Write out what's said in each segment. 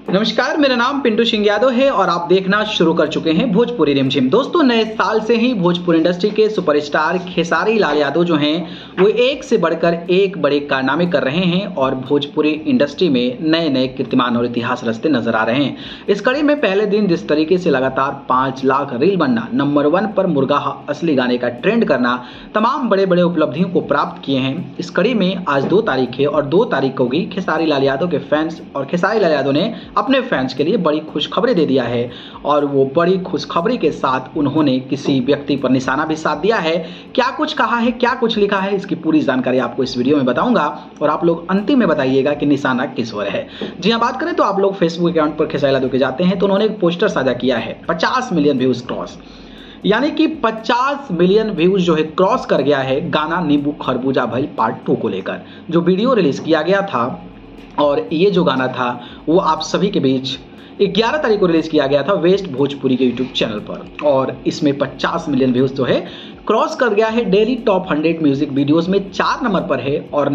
नमस्कार, मेरा नाम पिंटू सिंह यादव है और आप देखना शुरू कर चुके हैं भोजपुरी रिमझिम। दोस्तों, नए साल से ही भोजपुरी इंडस्ट्री के सुपरस्टार खेसारी लाल यादव जो हैं वो एक से बढ़कर एक बड़े कारनामे कर रहे हैं और भोजपुरी इंडस्ट्री में नए नए कीर्तिमान और इतिहास रचते नजर आ रहे हैं। इस कड़ी में पहले दिन जिस तरीके से लगातार 5 लाख रील बनना, नंबर 1 पर मुर्गा असली गाने का ट्रेंड करना, तमाम बड़े बड़े उपलब्धियों को प्राप्त किए हैं। इस कड़ी में आज 2 तारीख है और 2 तारीख को भी खेसारी लाल यादव के फैंस और खेसारी लाल यादव ने अपने फैंस के लिए बड़ी खुशखबरी दे दिया है और वो बड़ी खुशखबरी के साथ उन्होंने किसी व्यक्ति पर निशाना भी साध दिया है। क्या कुछ कहा है, क्या कुछ लिखा है, इसकी पूरी जानकारी आपको इस वीडियो में बताऊंगा और आप लोग अंतिम में बताइएगा कि निशाना किस ओर है। जी हां, बात करें तो आप लोग फेसबुक अकाउंट पर खेसारी यादव के जाते हैं तो उन्होंने एक पोस्टर साझा किया है 50 मिलियन व्यूज क्रॉस, यानी कि 50 मिलियन व्यूज जो है क्रॉस कर गया है गाना नींबू खरबूजा भइल पार्ट 2 को लेकर, जो वीडियो रिलीज किया गया था। और ये जो गाना था वो आप सभी के बीच 11 तारीख को रिलीज किया गया था वेस्ट भोजपुरी के यूट्यूब चैनल पर और इसमें 50 मिलियन व्यूज जो है क्रॉस कर गया है। डेली टॉप 100 म्यूजिक वीडियोस में 4 नंबर पर है और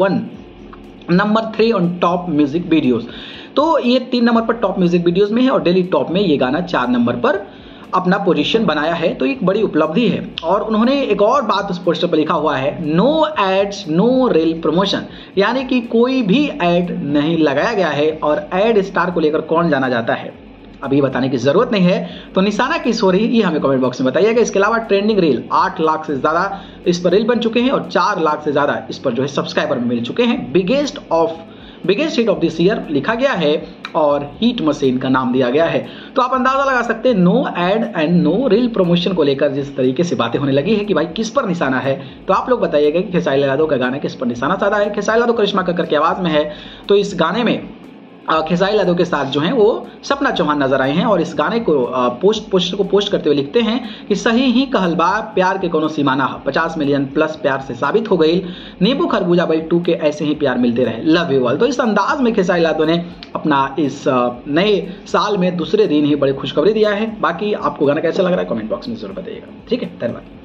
number 3 on top music videos. तो ये 3 नंबर पर टॉप म्यूजिक वीडियोस में है और डेली टॉप में ये गाना 4 नंबर पर अपना पोजीशन बनाया है। तो एक बड़ी उपलब्धि है। और उन्होंने एक और बात उस पोस्टर पर लिखा हुआ है, no ads no reel promotion, यानी कि कोई भी एड नहीं लगाया गया है। और एड स्टार को लेकर कौन जाना जाता है अभी बताने की जरूरत नहीं है। तो निशाना किस हो रही है ये हमें कमेंट बॉक्स में बताइएगा। इसके अलावा ट्रेंडिंग रील 8 लाख से ज्यादा इस पर रील बन चुके हैं और 4 लाख से ज्यादा इस पर जो है सब्सक्राइबर मिल चुके हैं। Biggest hit of this year लिखा गया है और हीट मशीन का नाम दिया गया है। तो आप अंदाजा लगा सकते हैं no ad and no reel promotion को लेकर जिस तरीके से बातें होने लगी है कि भाई किस पर निशाना है। तो आप लोग बताइएगा कि खेसारी लाल यादव का गाना किस पर निशाना साधा है। खेसारी लाल यादव करिश्मा कक्कर की आवाज में है। तो इस गाने में खेसारी यादव के साथ जो हैं वो सपना चौहान नजर आए हैं और इस गाने को पोस्टर को पोस्ट करते हुए लिखते हैं कि सही ही कहलबा प्यार के कोनो सीमाना 50 मिलियन प्लस प्यार से साबित हो गई, नींबू खरबूजा भइल 2 के ऐसे ही प्यार मिलते रहे, लव यू ऑल। तो इस अंदाज में खेसारी यादव ने अपना इस नए साल में दूसरे दिन ही बड़ी खुशखबरी दिया है। बाकी आपको गाना कैसा लग रहा है कमेंट बॉक्स में जरूर बताइएगा। ठीक है, धन्यवाद।